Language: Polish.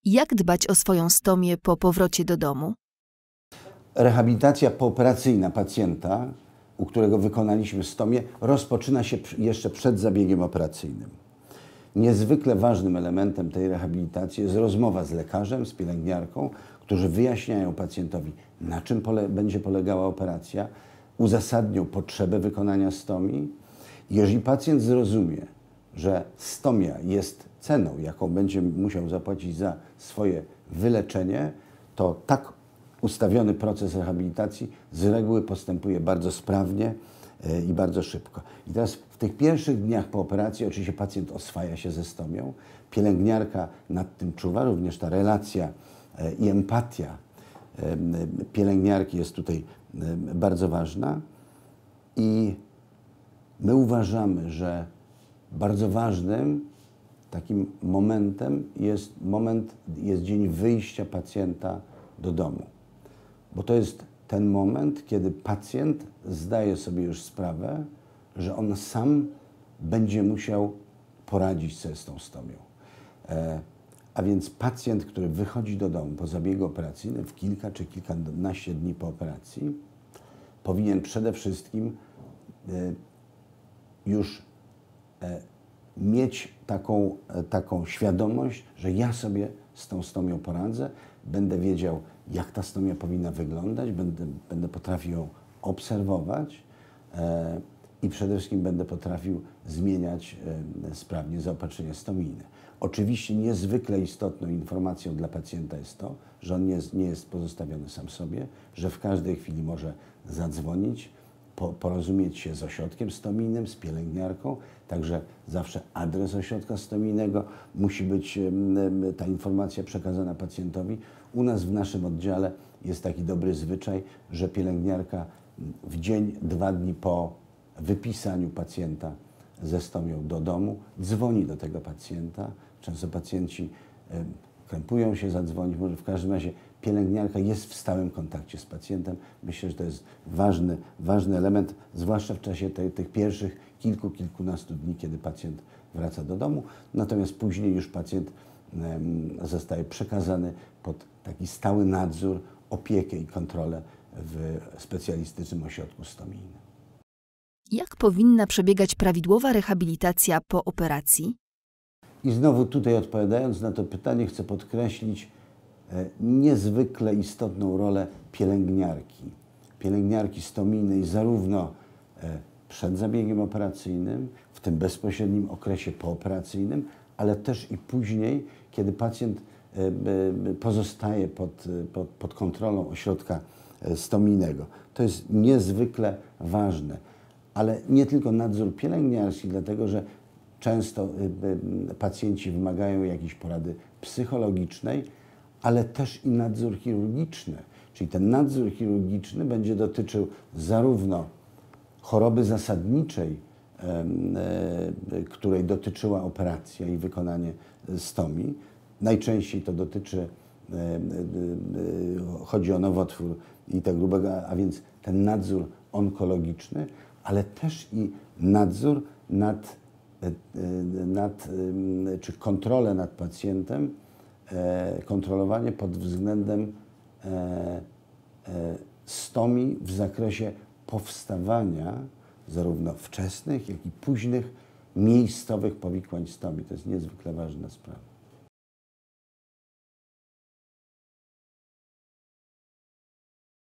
Jak dbać o swoją stomię po powrocie do domu? Rehabilitacja pooperacyjna pacjenta, u którego wykonaliśmy stomię, rozpoczyna się jeszcze przed zabiegiem operacyjnym. Niezwykle ważnym elementem tej rehabilitacji jest rozmowa z lekarzem, z pielęgniarką, którzy wyjaśniają pacjentowi, na czym będzie polegała operacja, uzasadnią potrzebę wykonania stomii. Jeżeli pacjent zrozumie, że stomia jest ceną, jaką będzie musiał zapłacić za swoje wyleczenie, to tak ustawiony proces rehabilitacji z reguły postępuje bardzo sprawnie i bardzo szybko. I teraz w tych pierwszych dniach po operacji oczywiście pacjent oswaja się ze stomią, pielęgniarka nad tym czuwa, również ta relacja i empatia pielęgniarki jest tutaj bardzo ważna i my uważamy, że bardzo ważnym takim momentem jest dzień wyjścia pacjenta do domu. Bo to jest ten moment, kiedy pacjent zdaje sobie już sprawę, że on sam będzie musiał poradzić sobie z tą stomią. A więc pacjent, który wychodzi do domu po zabiegu operacyjnym w kilka czy kilkanaście dni po operacji, powinien przede wszystkim już mieć taką świadomość, że ja sobie z tą stomią poradzę, będę wiedział, jak ta stomia powinna wyglądać, będę potrafił ją obserwować i przede wszystkim będę potrafił zmieniać sprawnie zaopatrzenie stomijne. Oczywiście niezwykle istotną informacją dla pacjenta jest to, że on nie jest pozostawiony sam sobie, że w każdej chwili może zadzwonić, porozumieć się z ośrodkiem stomijnym, z pielęgniarką, także zawsze adres ośrodka stomijnego musi być ta informacja przekazana pacjentowi. U nas w naszym oddziale jest taki dobry zwyczaj, że pielęgniarka w dzień, 2 dni po wypisaniu pacjenta ze stomią do domu dzwoni do tego pacjenta. Często pacjenci krępują się zadzwonić, może w każdym razie pielęgniarka jest w stałym kontakcie z pacjentem. Myślę, że to jest ważny element, zwłaszcza w czasie tych pierwszych kilkunastu dni, kiedy pacjent wraca do domu. Natomiast później już pacjent zostaje przekazany pod taki stały nadzór, opiekę i kontrolę w specjalistycznym ośrodku stomijnym. Jak powinna przebiegać prawidłowa rehabilitacja po operacji? I znowu tutaj odpowiadając na to pytanie, chcę podkreślić niezwykle istotną rolę pielęgniarki stomijnej, zarówno przed zabiegiem operacyjnym, w tym bezpośrednim okresie pooperacyjnym, ale też i później, kiedy pacjent pozostaje pod kontrolą ośrodka stomijnego. To jest niezwykle ważne, ale nie tylko nadzór pielęgniarski, dlatego że często pacjenci wymagają jakiejś porady psychologicznej, ale też i nadzór chirurgiczny. Czyli ten nadzór chirurgiczny będzie dotyczył zarówno choroby zasadniczej, której dotyczyła operacja i wykonanie stomii. Najczęściej to chodzi o nowotwór jelita grubego, a więc ten nadzór onkologiczny, ale też i nadzór czy kontrolę nad pacjentem, kontrolowanie pod względem stomii w zakresie powstawania zarówno wczesnych, jak i późnych miejscowych powikłań stomii. To jest niezwykle ważna sprawa.